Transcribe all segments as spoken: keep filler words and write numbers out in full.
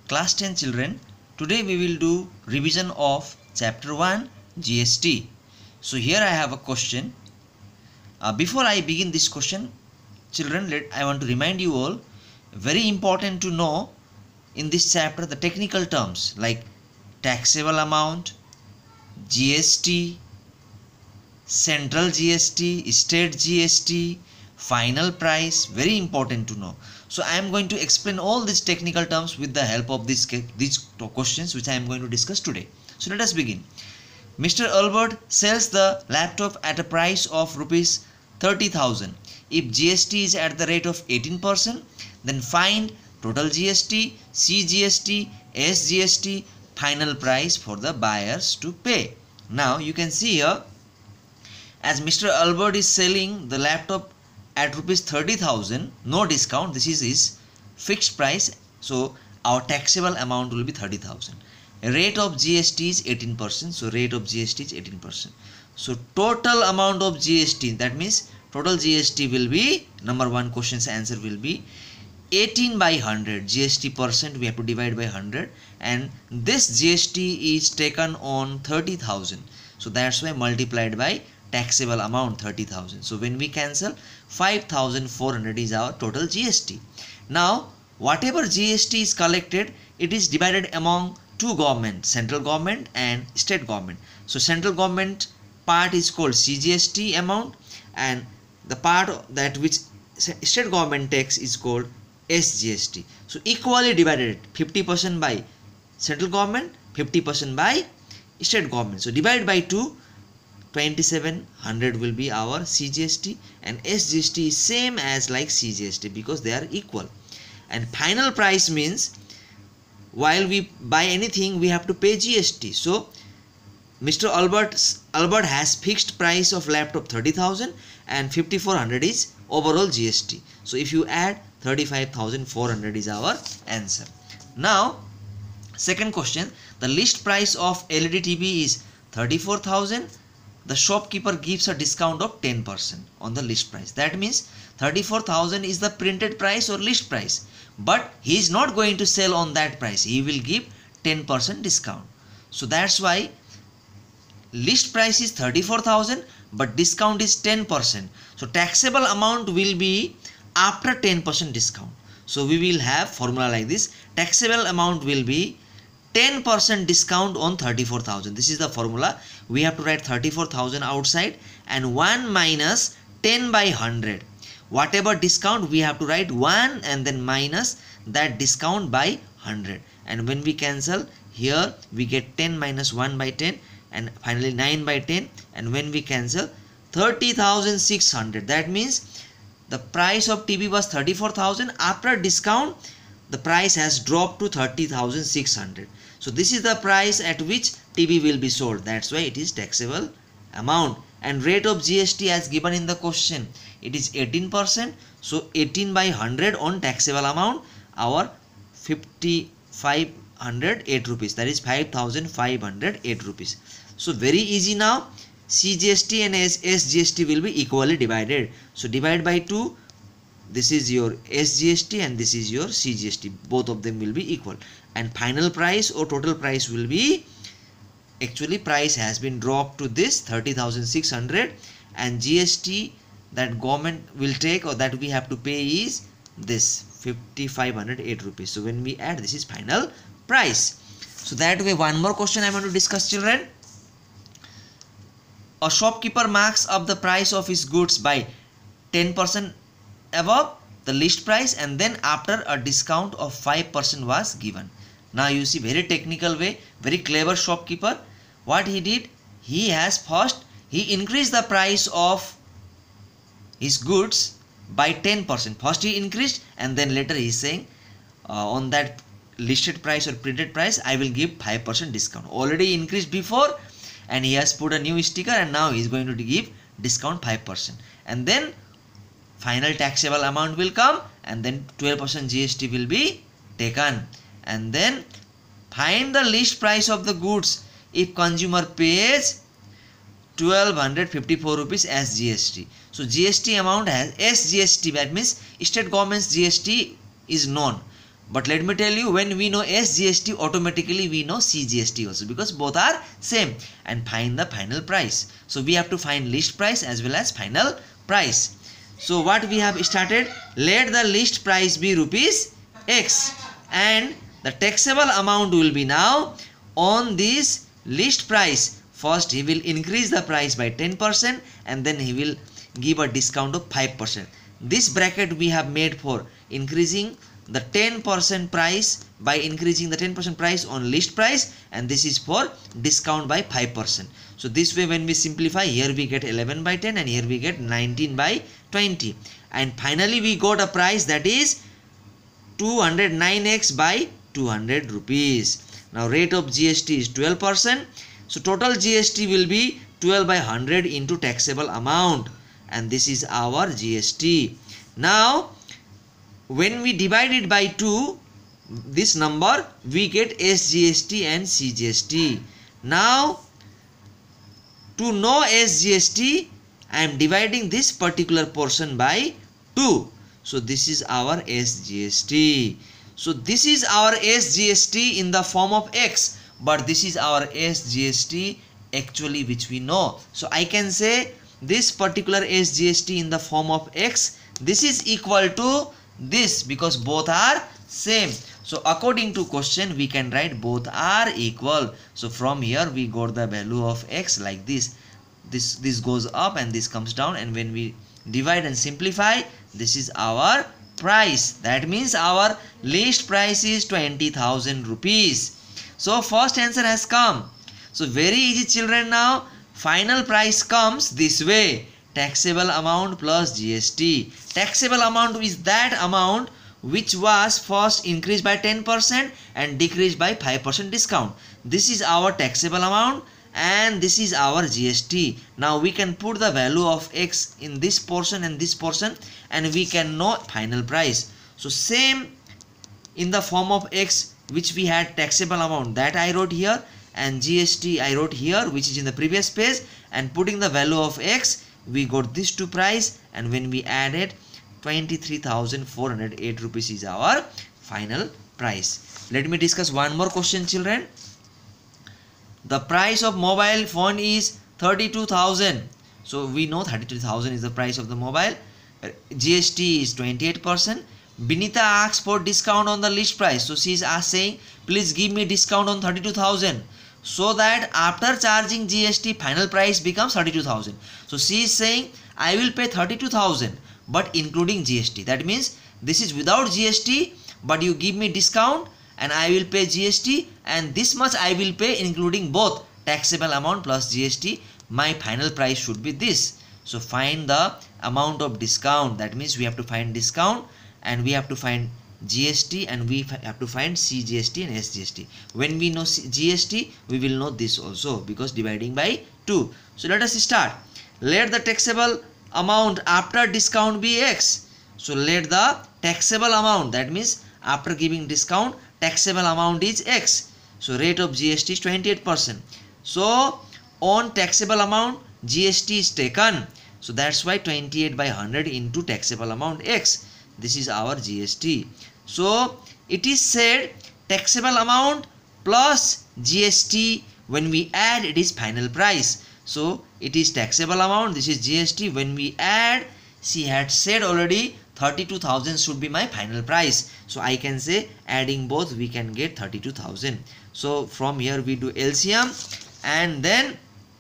Class ten children, today we will do revision of chapter one G S T. So here I have a question. Uh, before I begin this question, children, let I want to remind you all, very important to know in this chapter the technical terms like taxable amount, G S T, central G S T, state G S T, final price, very important to know. So I am going to explain all these technical terms with the help of these, these questions which I am going to discuss today. So let us begin. Mister Albert sells the laptop at a price of rupees thirty thousand. If G S T is at the rate of eighteen percent, then find total G S T, C G S T, S G S T, final price for the buyers to pay. Now you can see here, as Mister Albert is selling the laptop at rupees thirty thousand, no discount, this is his fixed price, so our taxable amount will be thirty thousand. Rate of G S T is eighteen percent, so rate of G S T is eighteen percent. So total amount of G S T, that means total G S T will be, number one question's answer will be eighteen by one hundred. G S T percent we have to divide by one hundred, and this G S T is taken on thirty thousand, so that's why multiplied by taxable amount thirty thousand. So when we cancel, five thousand four hundred is our total G S T. Now whatever G S T is collected, it is divided among two government, central government and state government. So central government part is called C G S T amount, and the part that which state government takes is called S G S T. So equally divided, fifty percent by central government, fifty percent by state government. So divide by two, twenty-seven hundred will be our C G S T, and S G S T is same as like C G S T because they are equal. And final price means while we buy anything we have to pay G S T. So Mister Albert Albert has fixed price of laptop thirty thousand and fifty-four hundred is overall G S T. So if you add, thirty-five thousand four hundred is our answer. Now second question, the list price of L E D T V is thirty-four thousand. The shopkeeper gives a discount of ten percent on the list price. That means thirty-four thousand is the printed price or list price, but he is not going to sell on that price. He will give ten percent discount. So that's why list price is thirty-four thousand, but discount is ten percent. So taxable amount will be after ten percent discount. So we will have formula like this. Taxable amount will be ten percent discount on thirty-four thousand. This is the formula. We have to write thirty-four thousand outside and one minus ten by one hundred. Whatever discount we have to write one and then minus that discount by one hundred. And when we cancel, here we get ten minus one by ten and finally nine by ten. And when we cancel, thirty thousand six hundred. That means the price of T V was thirty-four thousand. After discount, the price has dropped to thirty thousand six hundred. So this is the price at which T V will be sold. That's why it is taxable amount. And rate of G S T as given in the question, it is eighteen percent. So eighteen by one hundred on taxable amount, our fifty-five hundred eight rupees, that is five thousand five hundred eight rupees. So very easy now. C G S T and S G S T will be equally divided. So divide by two. This is your S G S T and this is your C G S T. Both of them will be equal. And final price or total price will be, actually price has been dropped to this thirty thousand six hundred, and G S T that government will take or that we have to pay is this fifty-five hundred eight rupees. So when we add, this is final price. So that way, one more question I want to discuss, children. A shopkeeper marks up the price of his goods by ten percent above the list price, and then after a discount of five percent was given. Now you see, very technical way, very clever shopkeeper. What he did, he has first, he increased the price of his goods by ten percent. First he increased and then later he is saying uh, on that listed price or printed price I will give five percent discount. Already increased before and he has put a new sticker, and now he is going to give discount five percent. And then final taxable amount will come, and then twelve percent G S T will be taken. And then find the list price of the goods if consumer pays twelve fifty-four rupees as G S T. So G S T amount has S G S T, that means state government's G S T is known. But let me tell you, when we know S G S T, automatically we know C G S T also, because both are same. And find the final price. So we have to find list price as well as final price. So what we have started, let the list price be rupees X, and the taxable amount will be now on this list price. First he will increase the price by ten percent and then he will give a discount of five percent. This bracket we have made for increasing the ten percent price by increasing the ten percent price on list price, and this is for discount by five percent. So this way when we simplify, here we get eleven by ten and here we get nineteen by twenty, and finally we got a price that is two hundred nine x by two hundred rupees. Now rate of G S T is twelve percent. So total G S T will be twelve by one hundred into taxable amount, and this is our G S T. Now when we divide it by two, this number, we get S G S T and C G S T. Now to know S G S T, I am dividing this particular portion by two. So this is our S G S T. So this is our S G S T in the form of X, but this is our S G S T actually which we know. So I can say this particular S G S T in the form of X, this is equal to this, because both are same. So according to question, we can write both are equal. So from here we got the value of X like this. This this goes up and this comes down, and when we divide and simplify, this is our price. That means our list price is twenty thousand rupees. So first answer has come. So very easy, children. Now final price comes this way: taxable amount plus G S T. Taxable amount is that amount which was first increased by ten percent and decreased by five percent discount. This is our taxable amount and this is our G S T. Now we can put the value of X in this portion and this portion, and we can know final price. So same in the form of X, which we had taxable amount, that I wrote here, and G S T I wrote here, which is in the previous page, and putting the value of X, we got this two price, and when we added twenty-three thousand four hundred eight rupees is our final price. Let me discuss one more question, children. The price of mobile phone is thirty-two thousand. So we know thirty-two thousand is the price of the mobile. G S T is twenty-eight percent. Binita asks for discount on the list price. So she is saying, please give me discount on thirty-two thousand. So that after charging G S T, final price becomes thirty-two thousand. So she is saying, I will pay thirty-two thousand but including G S T. That means this is without G S T, but you give me discount and I will pay G S T, and this much I will pay including both taxable amount plus G S T. My final price should be this. So find the amount of discount. That means we have to find discount and we have to find G S T, and we have to find C G S T and S G S T. When we know G S T, we will know this also, because dividing by two. So let us start. Let the taxable amount after discount be X. So let the taxable amount, that means after giving discount, taxable amount is X. So rate of G S T is twenty-eight percent. So on taxable amount, G S T is taken. So that's why twenty-eight by one hundred into taxable amount X. This is our G S T. So it is said taxable amount plus G S T, when we add, it is final price. So it is taxable amount, this is G S T. When we add, she had said already thirty-two thousand should be my final price. So I can say adding both we can get thirty-two thousand. So from here we do L C M, and then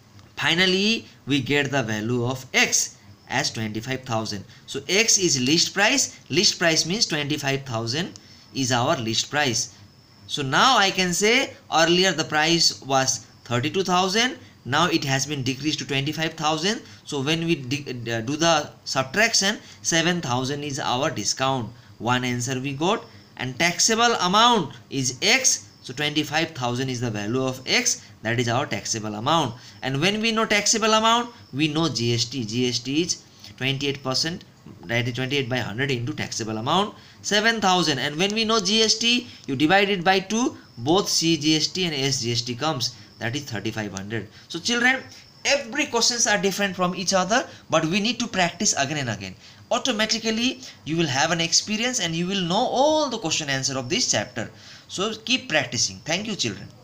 finally we get the value of X as twenty-five thousand. So X is list price. List price means twenty-five thousand is our list price. So now I can say earlier the price was thirty-two thousand. Now it has been decreased to twenty-five thousand. So when we uh, do the subtraction, seven thousand is our discount. One answer we got, and taxable amount is X. So twenty-five thousand is the value of X. That is our taxable amount. And when we know taxable amount, we know G S T. G S T is twenty-eight percent. That is twenty-eight by one hundred into taxable amount seven thousand. And when we know G S T, you divide it by two. Both C G S T and S G S T comes. That is thirty-five hundred. So children, every questions are different from each other, but we need to practice again and again. automatically you will have an experience and you will know all the question answer of this chapter. So keep practicing. Thank you children.